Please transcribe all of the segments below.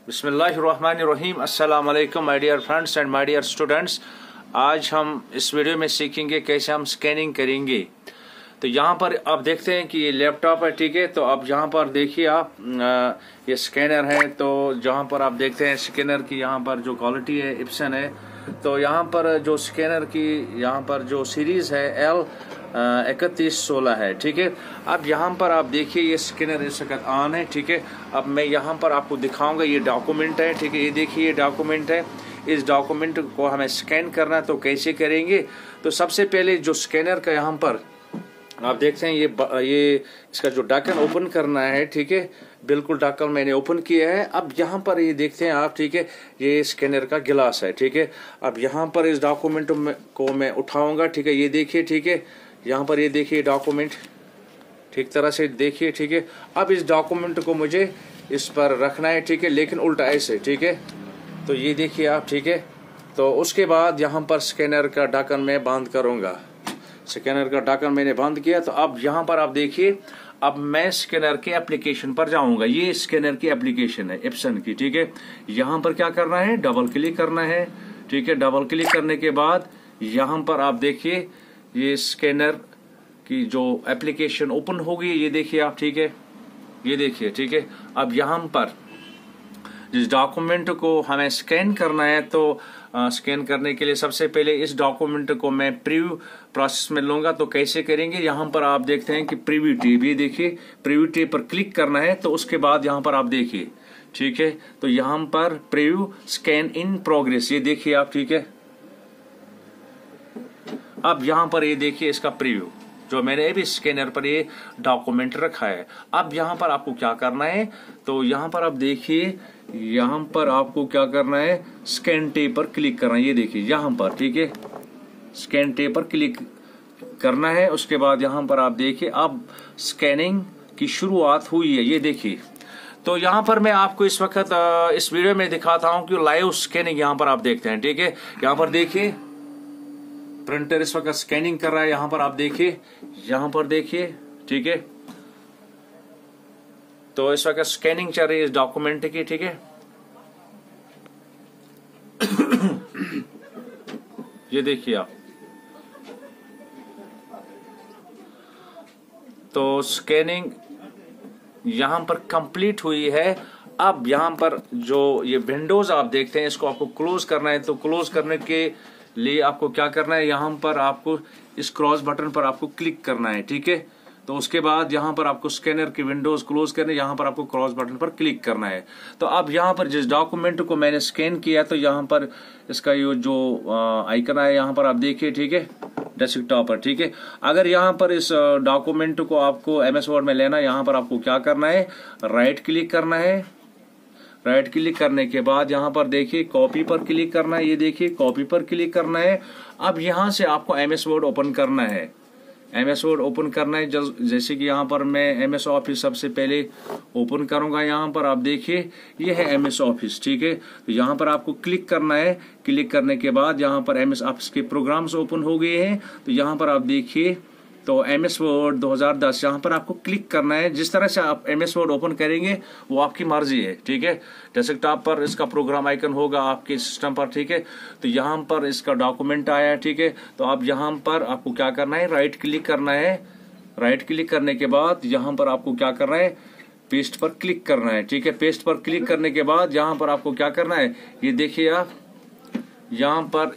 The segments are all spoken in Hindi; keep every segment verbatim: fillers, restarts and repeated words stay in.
बिस्मिल्लाहिर्रहमानिर्रहीम। अस्सलाम वालेकुम my dear friends and my dear students. आज हम इस वीडियो में सीखेंगे कैसे हम स्कैनिंग करेंगे। तो यहाँ पर आप देखते हैं कि ये लैपटॉप है, ठीक है। तो अब यहाँ पर देखिए आप आ, ये स्कैनर है। तो जहाँ पर आप देखते हैं स्कैनर की यहाँ पर जो क्वालिटी है इप्सन है। तो यहाँ पर जो स्कैनर की यहाँ पर जो सीरीज है एल इकतीस सोलह है, ठीक है। अब यहाँ पर आप देखिए ये स्कैनर इस वक्त ऑन है, ठीक है। अब मैं यहाँ पर आपको दिखाऊंगा, ये डॉक्यूमेंट है, ठीक है। ये देखिए ये डॉक्यूमेंट है। इस डॉक्यूमेंट को हमें स्कैन करना है, तो कैसे करेंगे। तो सबसे पहले जो स्कैनर का यहाँ पर आप देखते हैं ये ये इसका जो ढक्कन ओपन करना है, ठीक है। बिल्कुल ढक्कन मैंने ओपन किया है। अब यहाँ पर ये देखते हैं आप, ठीक है। ये स्कैनर का गिलास है, ठीक है। अब यहाँ पर इस डॉक्यूमेंट को मैं उठाऊंगा, ठीक है। ये देखिए, ठीक है। यहाँ पर ये देखिए डॉक्यूमेंट ठीक तरह से देखिए, ठीक है। अब इस डॉक्यूमेंट को मुझे इस पर रखना है, ठीक है, लेकिन उल्टा ऐसे, ठीक है। तो ये देखिए आप, ठीक है। तो उसके बाद यहाँ पर स्कैनर का ढक्कन मैं बंद करूँगा। स्कैनर का ढक्कन मैंने बंद किया। तो अब यहाँ पर आप देखिए, अब मैं स्कैनर के एप्लीकेशन पर जाऊंगा। ये स्कैनर की एप्लीकेशन है इप्सन की, ठीक है। यहाँ पर क्या करना है, डबल क्लिक करना है, ठीक है। डबल क्लिक करने के बाद यहाँ पर आप देखिए ये स्कैनर की जो एप्लीकेशन ओपन होगी, ये देखिए आप, ठीक है। ये देखिए, ठीक है। अब यहाँ पर जिस डॉक्यूमेंट को हमें स्कैन करना है, तो आ, स्कैन करने के लिए सबसे पहले इस डॉक्यूमेंट को मैं प्रीव्यू प्रोसेस में लूंगा। तो कैसे करेंगे, यहाँ पर आप देखते हैं कि प्रीव्यू टैब, ये देखिए प्रीव्यू टैब पर क्लिक करना है। तो उसके बाद यहाँ पर आप देखिए, ठीक है। तो यहाँ पर प्रीव्यू स्कैन इन प्रोग्रेस, ये देखिए आप, ठीक है। अब यहाँ पर ये देखिए इसका प्रीव्यू जो मैंने अभी स्कैनर पर ये डॉक्यूमेंट रखा है। अब यहाँ पर आपको क्या करना है, तो यहाँ पर आप देखिए, यहाँ पर आपको क्या करना है, स्कैन टैब पर क्लिक करना है। ये देखिए यहाँ पर, ठीक है, स्कैन टैब पर क्लिक करना है। उसके बाद यहाँ पर आप देखिए अब स्कैनिंग की शुरुआत हुई है, ये देखिए। तो यहाँ पर मैं आपको इस वक्त इस वीडियो में दिखाता हूँ कि लाइव स्कैनिंग यहाँ पर आप देखते हैं, ठीक है। यहाँ पर देखिए प्रिंटर इस वक्त स्कैनिंग कर रहा है। यहाँ पर आप देखिए, यहाँ पर देखिए, ठीक है। तो इस वक्त स्कैनिंग चल रही है इस डॉक्यूमेंट की, ठीक है। ये देखिए आप, तो स्कैनिंग यहां पर कंप्लीट हुई है। अब यहां पर जो ये विंडोज आप देखते हैं, इसको आपको क्लोज करना है। तो क्लोज करने के लिए आपको क्या करना है, यहाँ पर आपको इस क्रॉस बटन पर आपको क्लिक करना है, ठीक है। तो उसके बाद यहाँ पर आपको स्कैनर की विंडोज क्लोज करने, यहाँ पर आपको क्रॉस बटन पर क्लिक करना है। तो अब यहाँ पर जिस डॉक्यूमेंट को मैंने स्कैन किया, तो यहाँ पर इसका ये जो आइकन है यहाँ पर आप देखिए, ठीक है, डेस्कटॉप पर, ठीक है। अगर यहाँ पर इस डॉक्यूमेंट को आपको एम एस वर्ड में लेना, यहाँ पर आपको क्या करना है, राइट क्लिक करना है। राइट क्लिक करने के बाद यहाँ पर देखिए कॉपी पर क्लिक करना है। ये देखिए कॉपी पर क्लिक करना है। अब यहाँ से आपको एम एस वर्ड ओपन करना है। एम एस वर्ड ओपन करना है, जैसे कि यहाँ पर मैं एम एस ऑफिस सबसे पहले ओपन करूंगा। यहाँ पर आप देखिए ये है एम एस ऑफिस, ठीक है। तो यहाँ पर आपको क्लिक करना है। क्लिक करने के बाद यहाँ पर एम एस ऑफिस के प्रोग्राम्स ओपन हो गए हैं। तो यहाँ पर आप देखिए, तो एम एस वर्ड दो हज़ार दस यहाँ पर आपको क्लिक करना है। जिस तरह से आप एम एस वर्ड ओपन करेंगे वो आपकी मर्जी है, ठीक है। डेस्कटॉप पर इसका प्रोग्राम आइकन होगा आपके सिस्टम पर, ठीक है। तो यहाँ पर इसका डॉक्यूमेंट आया है, ठीक है। तो अब यहाँ पर आपको क्या करना है, राइट क्लिक करना है। राइट क्लिक करने के बाद यहाँ पर आपको क्या करना है, पेस्ट पर क्लिक करना है, ठीक है। पेस्ट पर क्लिक करने के बाद यहाँ पर आपको क्या करना है, ये देखिए आप, यहाँ पर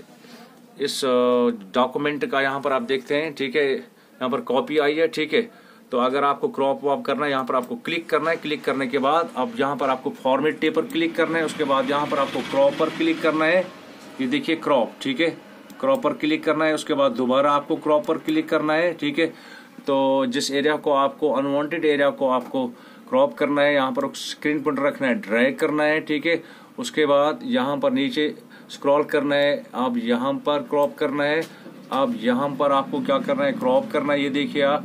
इस डॉक्यूमेंट का यहाँ पर आप देखते हैं, ठीक है, यहाँ पर कॉपी आई है, ठीक है। तो अगर आपको क्रॉप वॉप करना है, यहाँ पर आपको क्लिक करना है। क्लिक करने के बाद अब यहाँ पर आपको फॉर्मेट टैब पर क्लिक करना है। उसके बाद यहाँ पर आपको क्रॉप पर क्लिक करना है। ये देखिए क्रॉप, ठीक है, क्रॉप पर क्लिक करना है। उसके बाद दोबारा आपको क्रॉप पर क्लिक करना है, ठीक है। तो जिस एरिया को आपको अनवांटेड एरिया को आपको क्रॉप करना है, यहाँ पर स्क्रीन पर रखना है, ड्रैग करना है, ठीक है। उसके बाद यहाँ पर नीचे स्क्रॉल करना है। अब यहाँ पर क्रॉप करना है। अब यहाँ पर आपको क्या करना है, क्रॉप करना है। ये देखिए आप,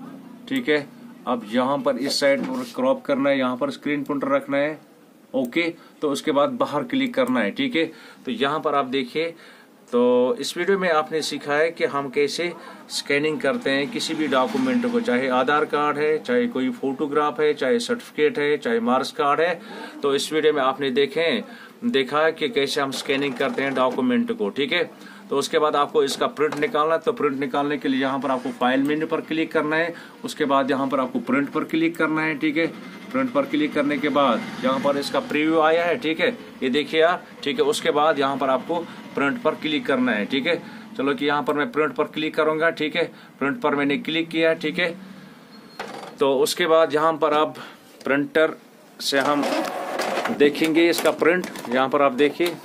ठीक है। अब यहाँ पर इस साइड पर क्रॉप करना है, यहाँ पर स्क्रीन पॉइंटर रखना है, ओके। तो उसके बाद बाहर क्लिक करना है, ठीक है। तो यहाँ पर आप देखिए तो इस वीडियो में आपने सीखा है कि हम कैसे स्कैनिंग करते हैं किसी भी डॉक्यूमेंट को, चाहे आधार कार्ड है, चाहे कोई फोटोग्राफ है, चाहे सर्टिफिकेट है, चाहे मार्क्स कार्ड है। तो इस वीडियो में आपने देखें देखा कि कैसे हम स्कैनिंग करते हैं डॉक्यूमेंट को, ठीक है। तो उसके बाद आपको इसका प्रिंट निकालना है। तो प्रिंट निकालने के लिए यहाँ पर आपको फाइल मेन्यू पर क्लिक करना है, उसके बाद यहाँ पर आपको प्रिंट पर क्लिक करना है, ठीक है। प्रिंट पर क्लिक करने के बाद यहाँ पर इसका प्रीव्यू आया है, ठीक है, ये देखिए आप, ठीक है। उसके बाद यहाँ पर आपको प्रिंट पर क्लिक करना है, ठीक है। चलो कि यहाँ पर मैं प्रिंट पर क्लिक करूंगा, ठीक है। प्रिंट पर मैंने क्लिक किया, ठीक है। तो उसके बाद यहाँ पर आप प्रिंटर से हम देखेंगे इसका प्रिंट। यहाँ पर आप देखिए,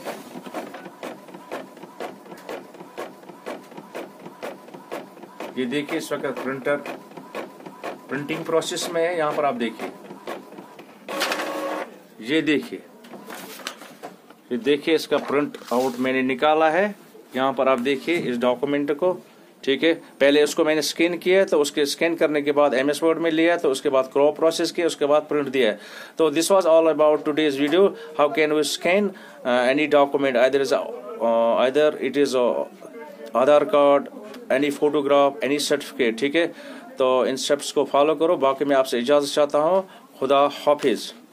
ये देखिए इस वक्त प्रिंटर प्रिंटिंग प्रोसेस में है। यहाँ पर आप देखिए, ये देखिए ये देखिए इसका प्रिंट आउट मैंने निकाला है। यहाँ पर आप देखिए इस डॉक्यूमेंट को, ठीक है। पहले उसको मैंने स्कैन किया, तो उसके स्कैन करने के बाद एम एस वर्ड में लिया, तो उसके बाद क्रॉप प्रोसेस किया, उसके बाद प्रिंट दिया। तो this was all about today's video, how can we scan any document, either is either it is Aadhaar card, any photograph, any certificate, ठीक है। तो इन स्टेप्स को फॉलो करो। बाकी मैं आपसे इजाज़त चाहता हूँ। खुदा हाफिज़।